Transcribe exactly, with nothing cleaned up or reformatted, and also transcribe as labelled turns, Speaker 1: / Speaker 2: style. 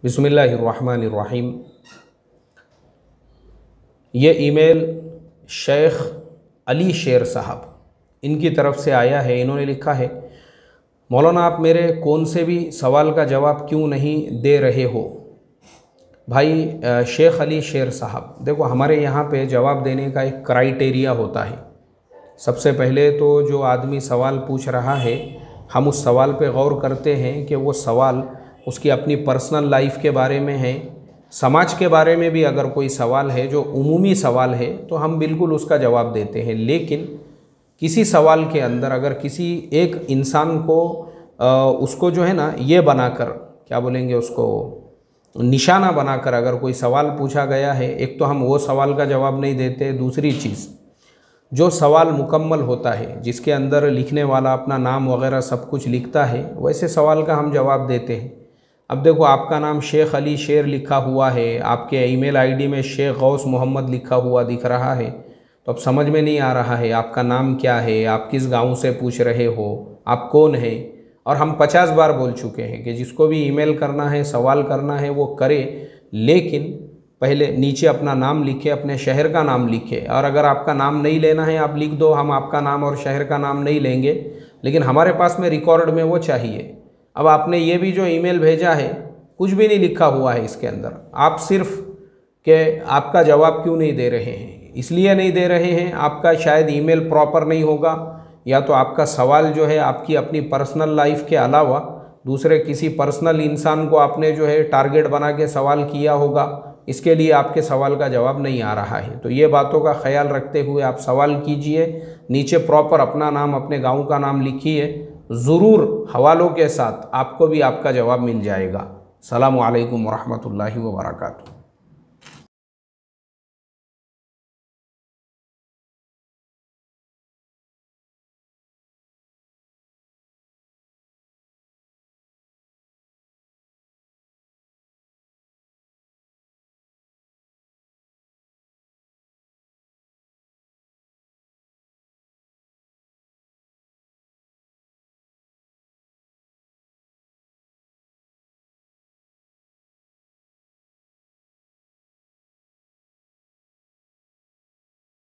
Speaker 1: बिस्मिल्लाहिर्रहमानिर्रहीम। ये ईमेल शेख अली शेर साहब इनकी तरफ से आया है। इन्होंने लिखा है, मौलाना आप मेरे कौन से भी सवाल का जवाब क्यों नहीं दे रहे हो। भाई शेख अली शेर साहब, देखो हमारे यहाँ पे जवाब देने का एक क्राइटेरिया होता है। सबसे पहले तो जो आदमी सवाल पूछ रहा है, हम उस सवाल पे गौर करते हैं कि वो सवाल उसकी अपनी पर्सनल लाइफ के बारे में है, समाज के बारे में भी अगर कोई सवाल है जो उमूमी सवाल है तो हम बिल्कुल उसका जवाब देते हैं। लेकिन किसी सवाल के अंदर अगर किसी एक इंसान को आ, उसको जो है ना ये बनाकर, क्या बोलेंगे उसको, निशाना बनाकर अगर कोई सवाल पूछा गया है, एक तो हम वो सवाल का जवाब नहीं देते। दूसरी चीज़, जो सवाल मुकम्मल होता है जिसके अंदर लिखने वाला अपना नाम वगैरह सब कुछ लिखता है, वैसे सवाल का हम जवाब देते हैं। अब देखो आपका नाम शेख अली शेर लिखा हुआ है, आपके ईमेल आईडी में शेख गौस मोहम्मद लिखा हुआ दिख रहा है, तो अब समझ में नहीं आ रहा है आपका नाम क्या है, आप किस गांव से पूछ रहे हो, आप कौन है। और हम पचास बार बोल चुके हैं कि जिसको भी ईमेल करना है, सवाल करना है वो करे, लेकिन पहले नीचे अपना नाम लिखे, अपने शहर का नाम लिखे। और अगर आपका नाम नहीं लेना है आप लिख दो, हम आपका नाम और शहर का नाम नहीं लेंगे, लेकिन हमारे पास में रिकॉर्ड में वो चाहिए। अब आपने ये भी जो ईमेल भेजा है कुछ भी नहीं लिखा हुआ है इसके अंदर, आप सिर्फ कि आपका जवाब क्यों नहीं दे रहे हैं। इसलिए नहीं दे रहे हैं, आपका शायद ईमेल प्रॉपर नहीं होगा, या तो आपका सवाल जो है आपकी अपनी पर्सनल लाइफ के अलावा दूसरे किसी पर्सनल इंसान को आपने जो है टारगेट बना के सवाल किया होगा, इसके लिए आपके सवाल का जवाब नहीं आ रहा है। तो ये बातों का ख्याल रखते हुए आप सवाल कीजिए, नीचे प्रॉपर अपना नाम, अपने गांव का नाम लिखिए, ज़रूर हवालों के साथ आपको भी आपका जवाब मिल जाएगा। सलामु अलैकुम वरहमतुल्लाहि व बरकातुहू।